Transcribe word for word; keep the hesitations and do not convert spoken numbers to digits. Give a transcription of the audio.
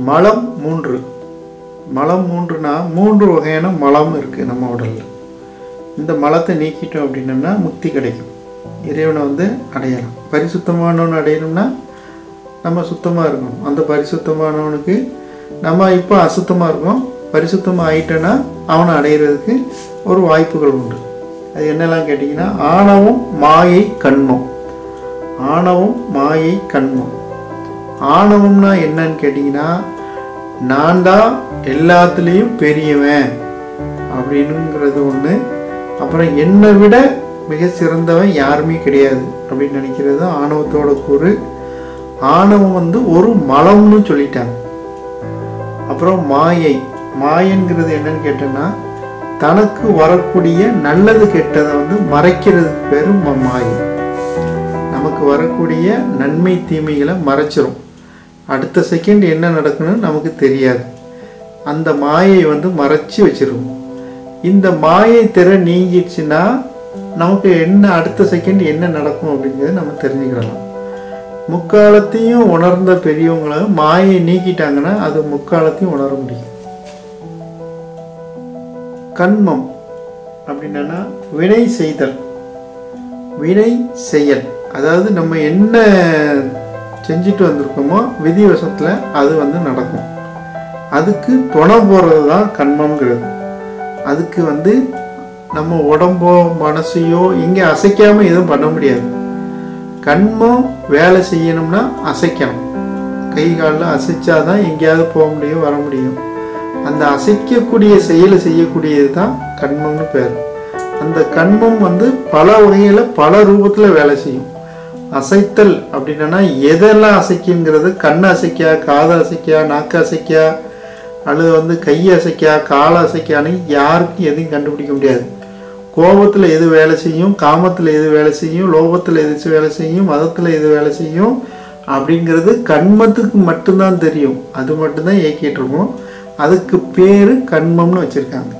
மலம் மூன்று. மலம் மூன்றுனா மூன்று வகையான மலம் இருக்குது நம்ம உடலில். இந்த மலத்தை நீக்கிட்டோம் அப்படின்னோம்னா முக்தி கிடைக்கும், இறைவனை வந்து அடையலாம். பரிசுத்தமானவன் அடையணும்னா நம்ம சுத்தமாக இருக்கணும். அந்த பரிசுத்தமானவனுக்கு நம்ம இப்போ அசுத்தமாக இருக்கோம், பரிசுத்தமாக ஆகிட்டோன்னா அவனை அடையிறதுக்கு ஒரு வாய்ப்புகள் உண்டு. அது என்னெல்லாம் கேட்டிங்கன்னா ஆணவம் மாயை கண்மம். ஆணவம் மாயை கண்மம். ஆணவம்னா என்னன்னு கேட்டிங்கன்னா நான் தான் எல்லாத்துலேயும் பெரியவன் அப்படின்னுங்கிறது ஒன்று. அப்புறம் என்னை விட மிக சிறந்தவன் யாருமே கிடையாது அப்படின்னு நினைக்கிறது ஆணவத்தோட கூறு. ஆணவம் வந்து ஒரு மலம்னு சொல்லிட்டாங்க. அப்புறம் மாயை. மாயங்கிறது என்னன்னு கேட்டோன்னா தனக்கு வரக்கூடிய நல்லது கெட்டதை வந்து மறைக்கிறதுக்கு பேரும் மாயை. நமக்கு வரக்கூடிய நன்மை தீமைகளை மறைச்சிரும். அடுத்த செகண்ட் என்ன நடக்குன்னு நமக்கு தெரியாது. அந்த மாயை வந்து மறைச்சி வச்சிருக்கும். இந்த மாயை திரை நீங்கிடுச்சுன்னா நமக்கு என்ன அடுத்த செகண்ட் என்ன நடக்கும் அப்படிங்கிறத நம்ம தெரிஞ்சுக்கிடலாம். முக்காலத்தையும் உணர்ந்த பெரியவங்களை மாயை நீக்கிட்டாங்கன்னா அது முக்காலத்தையும் உணர முடியும். கண்மம் அப்படின்னா வினை செய்தல், வினை செயல். அதாவது நம்ம என்ன செஞ்சுட்டு வந்திருக்கோமோ விதிவசத்தில் அது வந்து நடக்கும். அதுக்கு துணை போகிறது தான் கண்மங்கிறது. அதுக்கு வந்து நம்ம உடம்போ மனசையோ இங்கே அசைக்காமல் எதுவும் பண்ண முடியாது. கண்மம் வேலை செய்யணும்னா அசைக்கணும். கை காலில் அசைச்சாதான் எங்கேயாவது போக முடியும், வர முடியும். அந்த அசைக்கக்கூடிய செயலை செய்யக்கூடியது தான் கண்மம்னு பேர். அந்த கண்மம் வந்து பல வகையில் பல ரூபத்தில் வேலை செய்யும். அசைத்தல் அப்படின்னா எதெல்லாம் அசைக்குங்கிறது கண் அசைக்கா, காதை அசைக்கா, நாக்கு அசைக்கா, அல்லது வந்து கையை அசைக்கா, காலை அசைக்கான்னு யாருக்கும் எதையும் கண்டுபிடிக்க முடியாது. கோபத்தில் எது வேலை செய்யும், காமத்தில் எது வேலை செய்யும், லோபத்தில் எது வேலை செய்யும், மதத்தில் எது வேலை செய்யும் அப்படிங்கிறது கண்மத்துக்கு மட்டும்தான் தெரியும். அது மட்டும்தான் இயக்கிட்டு இருக்கோம். அதுக்கு பேர் கண்மம்னு வச்சுருக்காங்க.